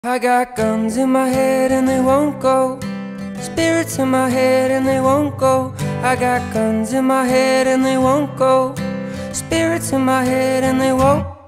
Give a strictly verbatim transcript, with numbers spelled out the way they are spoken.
I got guns in my head and they won't go. Spirits in my head and they won't go. I got guns in my head and they won't go. Spirits in my head and they won't